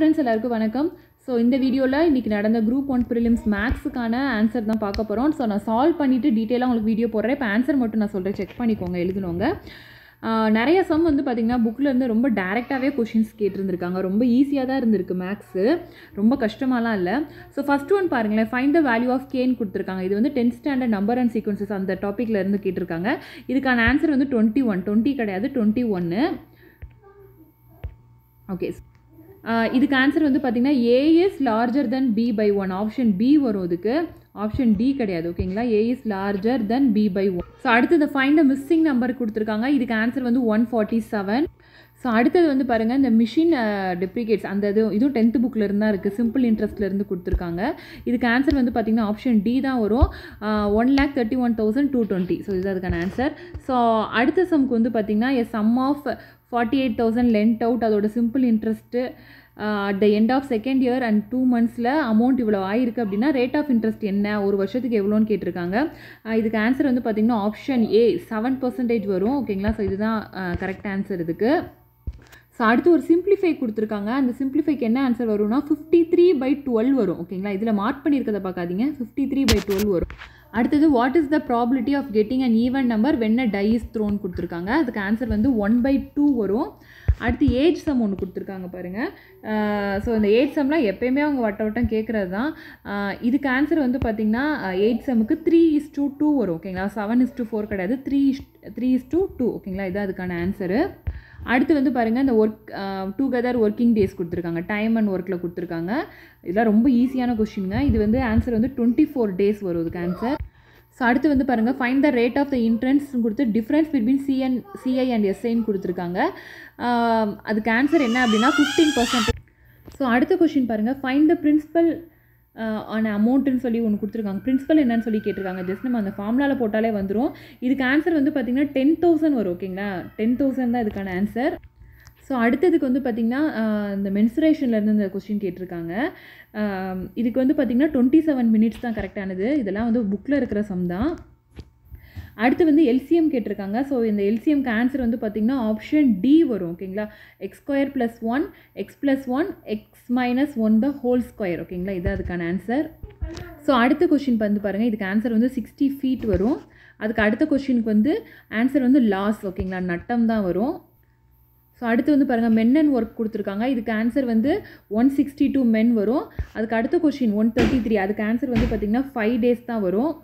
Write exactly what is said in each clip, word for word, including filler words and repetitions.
Friends, எல்லாருக்கும் வணக்கம். So இந்த வீடியோவில் இன்றைக்கி நடந்த குரூப் ஒன் ப்ரிலிம்ஸ் மேக்ஸுக்கான ஆன்சர் தான் பார்க்க போகிறோம். ஸோ நான் சால்வ் பண்ணிவிட்டு டீட்டெயிலாக உங்களுக்கு வீடியோ போடுறேன். இப்போ ஆன்சர் மட்டும் நான் சொல்கிறேன், செக் பண்ணிக்கோங்க, எழுதுனவங்க. நிறைய சம் வந்து பார்த்திங்கன்னா புக்கில் இருந்து ரொம்ப டேரெக்டாகவே கொஷின்ஸ் கேட்டிருந்துருக்காங்க. ரொம்ப ஈஸியாக தான் இருந்திருக்கு மேக்ஸு, ரொம்ப கஷ்டமாலாம் இல்லை. ஸோ ஃபஸ்ட் ஒன் பாருங்களேன், ஃபைண்ட் த வேல்யூ ஆஃப் கேன்னு கொடுத்துருக்காங்க. இது வந்து tenth standard number and sequences அந்த டாப்பிக்கில் இருந்து கேட்டிருக்காங்க. இதுக்கான ஆன்சர் வந்து டுவெண்ட்டி ஒன் டுவெண்ட்டி கிடையாது டுவெண்ட்டி ஒன்று. ஓகே, இதுக்கு ஆன்சர் வந்து பார்த்திங்கன்னா A is larger than B by one. Option B வரும். இதுக்கு ஆப்ஷன் டி கிடையாது. ஓகேங்களா, A is larger than B by one. So அடுத்தது ஃபைண்ட் த மிஸ்ஸிங் நம்பர் கொடுத்துருக்காங்க. இதுக்கு ஆன்சர் வந்து ஒன் ஃபார்ட்டி செவன். ஸோ அடுத்தது வந்து பாருங்கள், இந்த மிஷின் டெப்ரிகேட்ஸ் அந்த இது இதுவும் டென்த்து புக்கில் இருந்தால் இருக்குது, சிம்பிள் இன்ட்ரெஸ்ட்லேருந்து கொடுத்துருக்காங்க. இதுக்கு ஆன்சர் வந்து பார்த்திங்கன்னா ஆப்ஷன் டி தான் வரும். One lakh thirty one thousand two twenty. So இது அதுக்கான ஆன்சர். ஸோ அடுத்த சம்க்கு வந்து பார்த்திங்கன்னா a sum of forty eight thousand lent out, அதோட simple interest at the end of second year and two மந்த்ஸில் அமௌண்ட் இவ்வளோ ஆயிருக்கு அப்படின்னா ரேட் ஆஃப் இன்ட்ரெஸ்ட் என்ன, ஒரு வருஷத்துக்கு எவ்வளோன்னு கேட்டிருக்காங்க. இதுக்கு ஆன்சர் வந்து பார்த்திங்கன்னா ஆப்ஷன் ஏ செவன் பர்சன்டேஜ் வரும். ஓகேங்களா, ஸோ இதுதான் கரெக்ட் ஆன்சர் இதுக்கு. ஸோ அடுத்து ஒரு சிம்பிளிஃபை கொடுத்துருக்காங்க. அந்த சிம்பிளிஃபைக்கு என்ன ஆன்சர் வரும்னா ஃபிஃப்டி த்ரீ பை டுவெல் வரும். ஓகேங்களா, இதில் மார்க் பண்ணியிருக்கதை பார்க்காதீங்க, ஃபிஃப்டி த்ரீ பை டுவெல் வரும். அடுத்தது what is the probability of getting an even number when a die is thrown கொடுத்துருக்காங்க. அதுக்கு ஆன்சர் வந்து ஒன் பை டூ வரும். அடுத்து ஏஜ் சம் ஒன்று கொடுத்துருக்காங்க பாருங்கள். ஸோ இந்த ஏஜ் சம்லாம் எப்போயுமே அவங்க வட்ட வட்டம் கேட்குறது தான். இதுக்கு ஆன்சர் வந்து பார்த்திங்கன்னா ஏஜ் சம்முக்கு த்ரீ இஸ் டூ டூ வரும். ஓகேங்களா, செவன் இஸ் டூ ஃபோர் கிடையாது, three is three is to two. ஓகேங்களா, இதுதான் அதுக்கான ஆன்சரு. அடுத்து வந்து பாருங்கள், இந்த ஒர்க் டுகெதர் ஒர்க்கிங் டேஸ் கொடுத்துருக்காங்க, டைம் அண்ட் ஒர்க்கில் கொடுத்துருக்காங்க. இதெல்லாம் ரொம்ப ஈஸியான கொஷினுங்க. இது வந்து ஆன்சர் வந்து டுவெண்ட்டி ஃபோர் டேஸ் வரும் இதுக்கு ஆன்சர். ஸோ அடுத்து வந்து பாருங்கள், find the rate of the interest கொடுத்து difference between CN CI and எஸ்ஐன்னு கொடுத்துருக்காங்க. அதுக்கு ஆன்சர் என்ன அப்படின்னா ஃபிஃப்டீன் பர்சன்டேஜ். ஸோ அடுத்த கொஷின் பாருங்கள், ஃபைண்ட் த பிரின்சிபல் ஆன அமௌண்ட்டுன்னு சொல்லி ஒன்று கொடுத்துருக்காங்க. பிரின்சிபல் என்னன்னு சொல்லி கேட்டிருக்காங்க. ஜஸ்ட் நம்ம அந்த ஃபார்முலாவில் போட்டாலே வந்துடும். இதுக்கு ஆன்சர் வந்து பார்த்திங்கன்னா டென் தௌசண்ட் வரும். ஓகேங்களா, டென் தௌசண்ட் தான் இதுக்கான ஆன்சர். ஸோ அடுத்ததுக்கு வந்து பார்த்திங்கன்னா இந்த மென்சுரேஷன்லேருந்து இந்த கொஸ்டின் கேட்டிருக்காங்க. இதுக்கு வந்து பார்த்திங்கன்னா டுவெண்ட்டி செவன் மினிட்ஸ் தான் கரெக்டானது. இதெல்லாம் வந்து புக்கில் இருக்கிற சம் தான். அடுத்து வந்து எல்சிஎம் கேட்டிருக்காங்க. ஸோ இந்த எல்சிஎம்க்கு ஆன்சர் வந்து பார்த்திங்கன்னா ஆப்ஷன் டி வரும். ஓகேங்களா, X square plus one X plus one X minus one the whole square. ஓகேங்களா, இது அதுக்கான ஆன்சர். ஸோ அடுத்த கொஷின் வந்து பாருங்கள், இதுக்கு ஆன்சர் வந்து சிக்ஸ்டி ஃபீட் வரும். அதுக்கு அடுத்த கொஷினுக்கு வந்து ஆன்சர் வந்து லாஸ். ஓகேங்களா, நட்டம் தான் வரும். ஸோ அடுத்து வந்து பாருங்கள், மென் அண்ட் ஒர்க் கொடுத்துருக்காங்க. இதுக்கு ஆன்சர் வந்து ஒன் சிக்ஸ்டி டூ மென் வரும். அதுக்கு அடுத்த கொஷின் ஒன் தேர்ட்டி த்ரீ. அதுக்கு ஆன்சர் வந்து பார்த்திங்கன்னா ஃபைவ் டேஸ் தான் வரும்.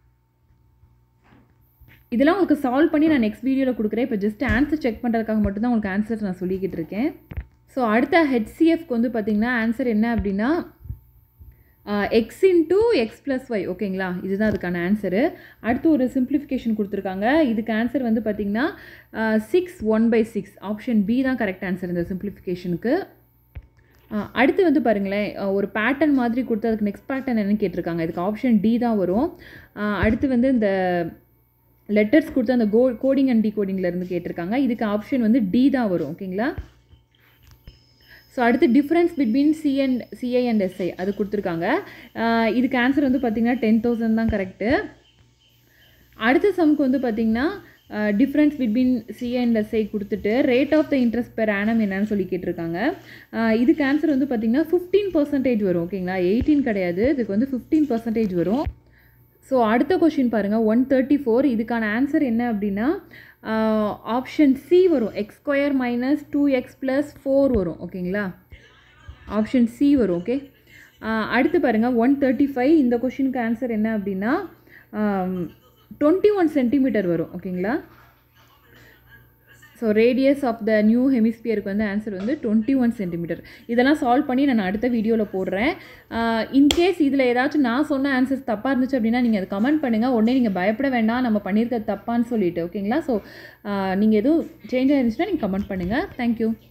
இதெல்லாம் உங்களுக்கு சால்வ் பண்ணி நான் நெக்ஸ்ட் வீடியோவில் கொடுக்குறேன். இப்போ ஜஸ்ட் ஆன்சர் செக் பண்ணுறதுக்காக மட்டும்தான் உங்களுக்கு ஆன்சர் நான் சொல்லிக்கிட்டு இருக்கேன். ஸோ அடுத்த ஹெச்சிஎஃப்க்கு வந்து பார்த்திங்கன்னா ஆன்சர் என்ன அப்படின்னா X into X plus Y. ஓகேங்களா, இதுதான் அதுக்கான ஆன்சரு. அடுத்து ஒரு சிம்பிளிஃபிகேஷன் கொடுத்துருக்காங்க. இதுக்கு ஆன்சர் வந்து பார்த்திங்கன்னா six one by six. Option B தான் கரெக்ட் ஆன்சர் இந்த சிம்பிளிஃபிகேஷனுக்கு. அடுத்து வந்து பாருங்களேன், ஒரு பேட்டர்ன் மாதிரி கொடுத்து அதுக்கு நெக்ஸ்ட் பேட்டர்ன் என்னன்னு கேட்டிருக்காங்க. இதுக்கு ஆப்ஷன் டி தான் வரும். அடுத்து வந்து இந்த லெட்டர்ஸ் கொடுத்து அந்த கோ கோடிங் அண்ட் டிகோடிங்லேருந்து கேட்டிருக்காங்க. இதுக்கு ஆப்ஷன் வந்து டி தான் வரும். ஓகேங்களா, ஸோ அடுத்து difference between C and CI and SI அது கொடுத்துருக்காங்க. இதுக்கு ஆன்சர் வந்து பார்த்திங்கன்னா டென் தௌசண்ட் தான் கரெக்டு. அடுத்த சம்க்கு வந்து பார்த்திங்கன்னா difference between CI and SI கொடுத்துட்டு rate of the interest per annum என்னன்னு சொல்லி கேட்டிருக்காங்க. இதுக்கு ஆன்சர் வந்து பார்த்திங்கன்னா ஃபிஃப்டீன் பர்சன்டேஜ் வரும். ஓகேங்களா, எயிட்டீன் கிடையாது, இதுக்கு வந்து ஃபிஃப்டீன் பர்சன்டேஜ் வரும். ஸோ அடுத்த கொஷின் பாருங்கள், ஒன் தேர்ட்டி ஃபோர். இதுக்கான ஆன்சர் என்ன அப்படின்னா ஆப்ஷன் சி வரும். X square minus two X plus four வரும். ஓகேங்களா, ஆப்ஷன் சி வரும். ஓகே, அடுத்து பாருங்கள் ஒன் தேர்ட்டி ஃபைவ். இந்த கொஷினுக்கு ஆன்சர் என்ன அப்படின்னா டுவெண்ட்டி ஒன் சென்டிமீட்டர் வரும். ஓகேங்களா, so radius of the new ஹெமிஸ்பியருக்கு வந்து ஆன்சர் வந்து டுவெண்ட்டி ஒன் சென்டிமீட்டர். இதெல்லாம் சால்வ் பண்ணி நான் அடுத்த வீடியோவில் போடுறேன். இன்கேஸ் இதில் ஏதாச்சும் நான் சொன்ன ஆன்சர்ஸ் தப்பாக இருந்துச்சு அப்படின்னா நீங்கள் அதை கமெண்ட் பண்ணுங்கள். உடனே நீங்கள் பயப்பட வேண்டாம் நம்ம பண்ணியிருக்கிறது தப்பான்னு சொல்லிட்டு. ஓகேங்களா, ஸோ நீங்கள் எதுவும் சேஞ்ச் ஆயிருந்துச்சுன்னா நீங்கள் கமெண்ட் பண்ணுங்கள். தேங்க்யூ.